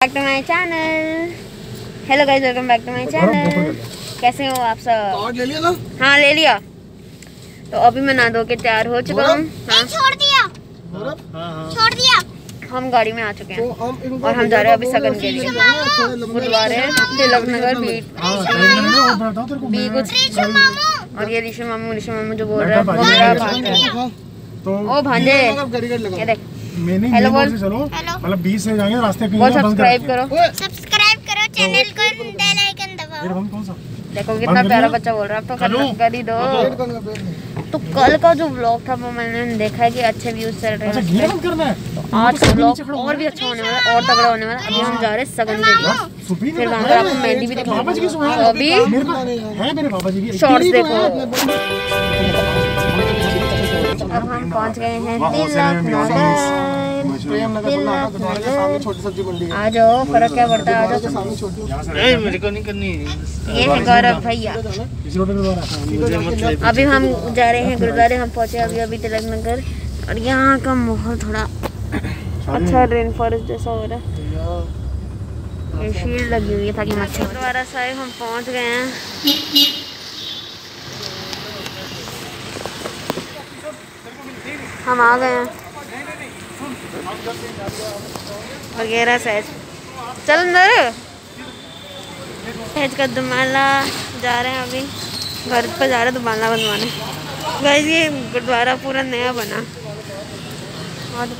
Back to my channel. Hello guys, welcome back to my channel. कैसे हो आप सब? ले लिया ना? हाँ ले लिया। तो अभी मैं नहा धो के तैयार हो चुका हूँ। हाँ? छोड़ दिया। छोड़ दिया। हम गाड़ी में आ चुके हैं और हम जा रहे हैं अभी सगन के लिए। बुधवार है, तिलक नगर बी कुछ। और ये ऋषि मामू जो बोल रहा है वो मेरा भांजा है। ओ भांजे, ये देख। हेलो बोल। मतलब 20 से जाएंगे रास्ते पे। बोल सब्सक्राइब करो। सब्सक्राइब करो चैनल को, बेल आइकन दबाओ। कौन सा? देखो कितना प्यारा बच्चा बोल रहा है। अब तो कर ही दो। तो कल का जो व्लॉग था वो मैंने देखा है कि अच्छे व्यूज चल रहे हैं। तो आज का व्लॉग और भी अच्छा होने वाला है और तगड़ा होने वाला है। अभी हम जा रहे हैं सगन के लिए, फिर वहाँ पर आपको मेहंदी भी दिखाऊंगी। तो अभी शॉर्ट्स देखो। अब हम पहुँच गए हैं तिलक नगर। आ जाओ, फर्क क्या पड़ता है, आ जाओ। मेरे को नहीं करनी। ये है गौरव भैया। अभी हम जा रहे हैं गुरुद्वारे। हम पहुंचे अभी तिलक नगर और यहाँ का माहौल थोड़ा अच्छा रेन फॉरेस्ट जैसा हो रहा है। ये शील्ड लगी हुई है ताकि मच्छर। गुरुद्वारा साहिब हम पहुंच गए हैं। हम आ गए हैं वगैरह सहज। चल अंदर। सहज का दुमाला जा रहे हैं, अभी घर पर जा रहे हैं दुमाला बनवाने। गाइस ये गुरुद्वारा पूरा नया बना और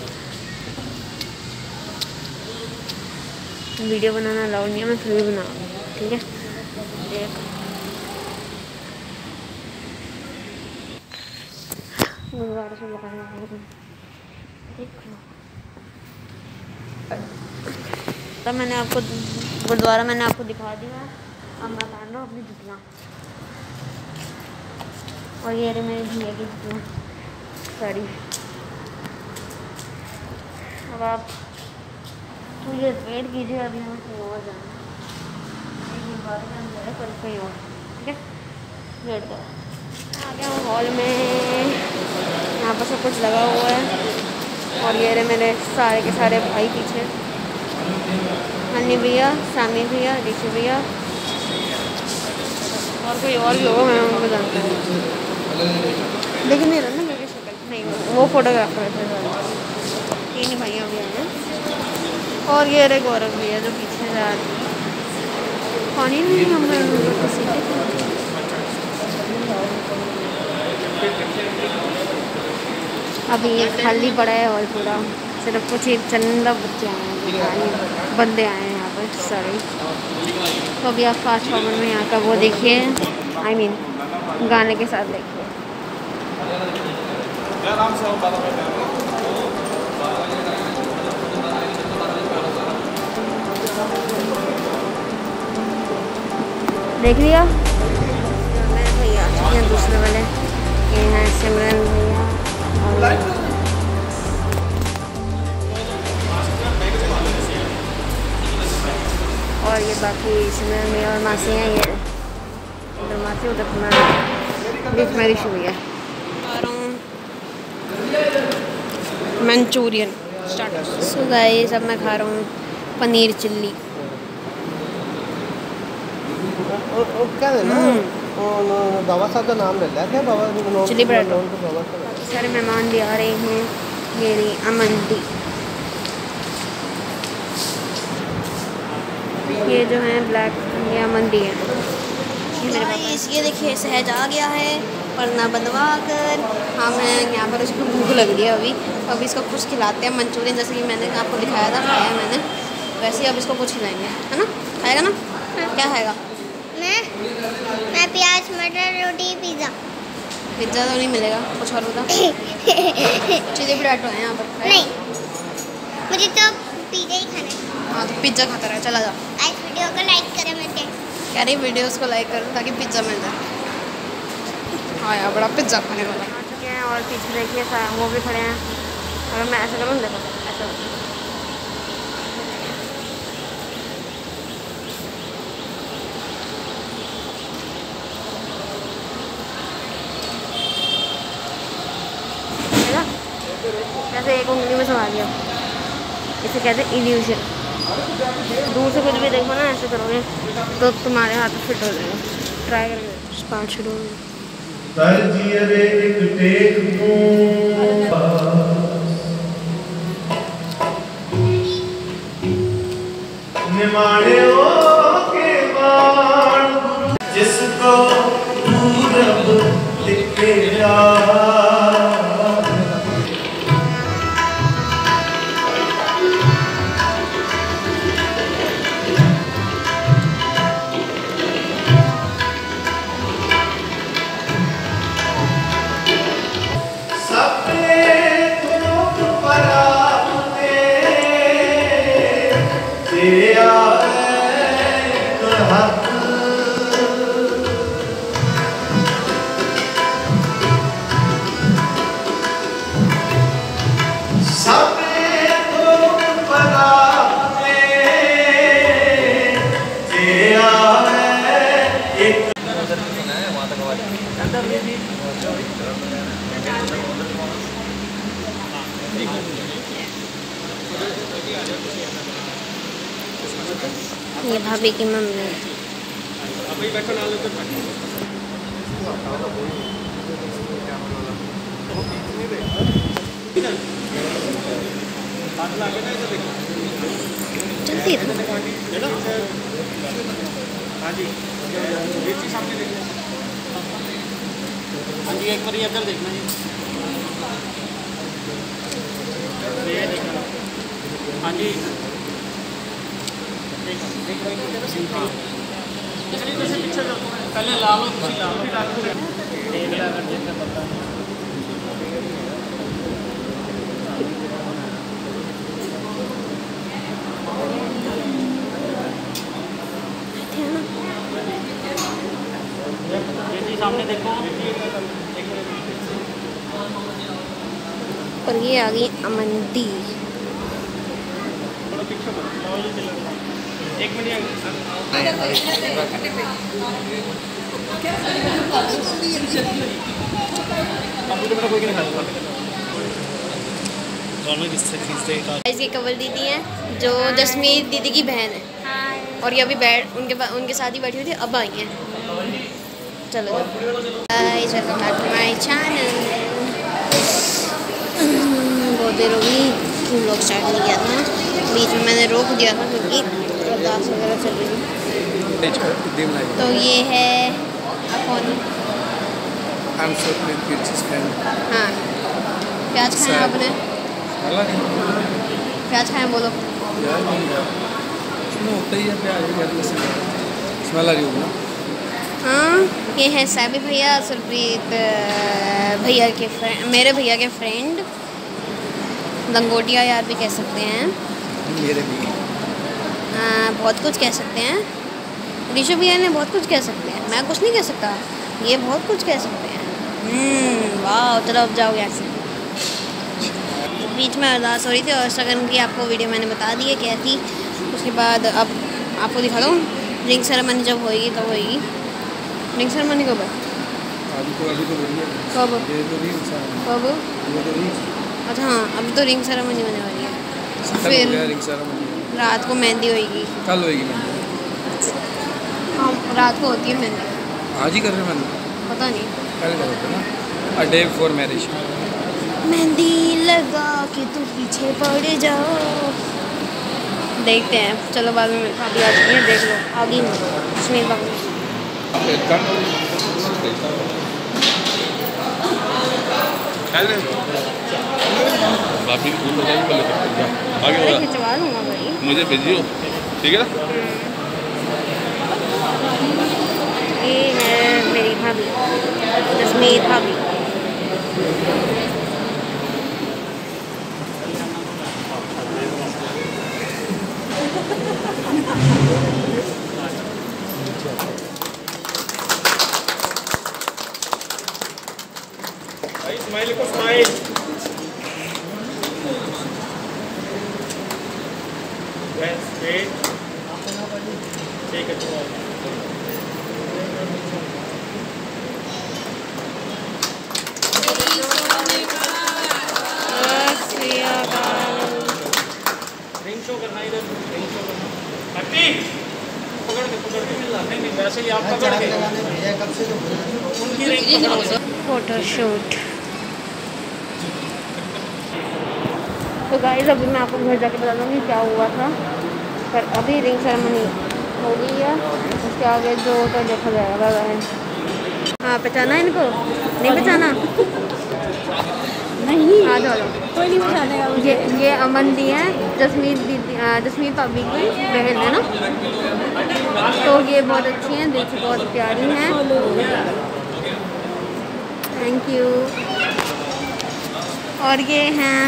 वीडियो बनाना अलाउड नहीं है, मैं फिर भी बनाऊंगी, ठीक है। देख गुरुद्वारा से लगाना। तो मैंने आपको गुरुद्वारा दिखा दिया। अब मैं पहन रहा हूँ अपनी जुतियाँ और ये रही मेरी भैया की जुतियाँ साड़ी। अब आप तो ये वेट कीजिए, अभी हमें कहीं और जाना है। गुरुद्वारे में हम जा रहे हैं, पर कहीं और, ठीक है। वेट करो। आ गया हूँ हॉल में। यहाँ पर सब कुछ लगा हुआ है और ये रहे मेरे सारे के सारे भाई पीछे। हनी भैया, सामी भैया, ऋषि भैया और कोई और भी होगा, मैं उनको जानता हूँ। लेकिन नहीं रहा ना मेरी शक्ल, नहीं वो फोटोग्राफर थे सारे। तीन भैया भी हैं और ये रहे गौरव भैया जो पीछे जा रहे हैं। पानी नहीं हम अभी ये खाली पड़ा है और पूरा सिर्फ कुछ ही चंद बच्चे आए हैं, बंदे आए हैं यहाँ पर सारे। तो अभी आप फास्ट फॉरवर्ड में यहाँ का वो देखिए, I mean गाने के साथ देखिए। देख लिया मेरे भैया हैं दूसरे वाले। ये हैं सिमरन भैया और ये बाकी सिमरन भैया और मासी हैं। ये उधर मासी, उधर बीच में ऋषि भैया। Manchurian starter. सो गाइस अब मैं खा रहा हूँ पनीर चिल्ली। क्या देना? बाबा साहब का नाम ले लिया क्या? बाबा चिल्ली पराठा। सारे मेहमान भी आ रहे हैं। मेरी अमन दी, ये जो है ब्लैक, ये अमन दी है। ये देखिए सहज आ गया है वरना बनवा कर। हम यहाँ पर उसको भूख लग रही है अभी, तो अभी इसको कुछ खिलाते हैं। मंचूरियन जैसे कि मैंने आपको दिखाया था, खाया मैंने, वैसे ही अब इसको कुछ खिलाएंगे, है ना? खाएगा ना? क्या खाएगा? मैं प्याज मटर रोटी पिज़्ज़ा। पिज़्ज़ा तो नहीं मिलेगा, कुछ और बता। चिली पराठो है यहाँ पर। नहीं, मुझे तो पिज़्ज़ा ही खाना है। हाँ तो पिज़्ज़ा खाता रहा, चला जा। आज वीडियो को लाइक करें। मैं कह रही वीडियोस को लाइक करो ताकि पिज़्ज़ा मिल जाए। हाँ यार बड़ा पिज़्ज़ा खाने वाला। आ चुके हैं और पीछे देखिए वो भी खड़े हैं। अगर मैं ऐसा करूँ, देखो ऐसा ऐसे एक उंगली में संभाल लिया। इसे कहते हैं इल्यूजन। दूर से कुछ भी देखो ना ऐसे करोगे तो तुम्हारे हाथ फिट हो जाएगा। ट्राई करेंगे स्टार्ट शुरू जिसको पूरब लिखे जा ये भाभी की मम्मी चलती है एक बार इधर देखना जी। हाँ जी पहले ला लो सामने देखो। और ये आ गई अमंती। एक मिनट ये कवल दीदी हैं जो जसमीत दीदी की बहन है और ये अभी उनके साथ ही बैठी हुई थी, अब आई हैं। चलो guys welcome back to my channel. बहुत देर हो गई व्लॉग स्टार्ट नहीं किया था, बीच में मैंने रोक दिया था क्योंकि अरदास वगैरह चल रही थी। तो ये है कौन? हाँ प्याज खाएं आपने? प्याज खाएं बोलो। हाँ ये है साबी भैया, सुरप्रीत भैया के फ्रेंड, मेरे भैया के फ्रेंड, लंगोटिया यार भी कह सकते हैं, मेरे भी बहुत कुछ कह सकते हैं। ऋषभ भैया ने बहुत कुछ कह सकते हैं, मैं कुछ नहीं कह सकता, ये बहुत कुछ कह सकते हैं। वाह चलो अब जाओ यहाँ से। बीच में अरदास हो रही थी और सगन की आपको वीडियो मैंने बता दी है क्या थी। उसके बाद अब आपको दिखा दूँ रिंग सेरेमनी जब होएगी तब होएगी। रिंग सेरेमनी कब है? कब? अच्छा हाँ अभी तो रिंग सेरेमनी होने वाली है, फिर रात को मेहंदी होएगी। कल होएगी मेहंदी? हाँ रात को होती है मेहंदी। आज ही कर रहे हैं मेहंदी? पता नहीं, कल कर रहे थे ना, अ डे बिफोर मैरिज। मेहंदी लगा के तू पीछे पड़ जाओ। देखते हैं चलो बाद में भाभी आ चुकी है, देख लो आ गई कश्मीर भाभी। खिंचवा लूँगा भाई, मुझे भेजियो ठीक है ना। ये है मेरी भाभी जसमीत भाभी। स्माइल को स्माइल ठीक है। रिंग शो करना इधर, रिंग शो करना। हैप्पी पकड़ के नहीं नहीं वैसे ही आप पकड़ के उनकी रिंग पकड़ो। फोटोशूट। तो गाइस अभी मैं आपको घर जाके बता दूँगी क्या हुआ था, पर अभी रिंग सेरेमनी हो गई है, उसके आगे जो होता है देखा जाएगा। है हाँ, पहचाना इनको? नहीं पहचाना? नहीं आ जाओ, कोई नहीं पहचानेगा। ये अमन दी है, जसमीत दीदी, जसमीत भाभी की बहन है ना। तो ये बहुत अच्छी हैं, दिल से बहुत प्यारी हैं। Thank you. और ये हैं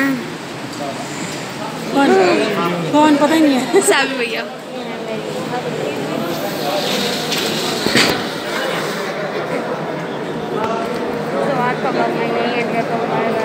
कौन पता ही नहीं है। साबी भैया। तो आज का ब्लॉग मैं यही एंड करता हूँ।